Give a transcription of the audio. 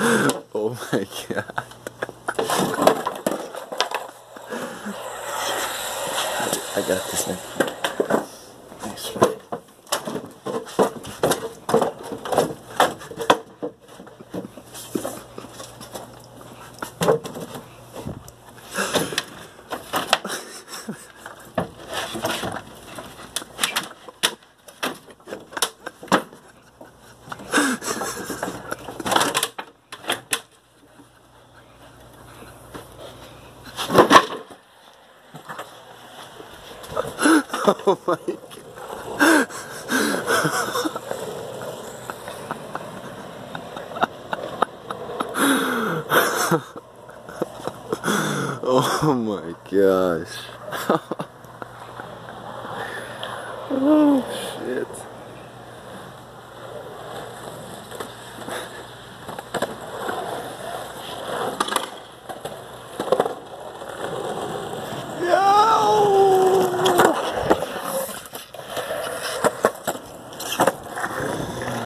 Oh my god. I got this thing. Thanks. Oh my god. Oh my gosh.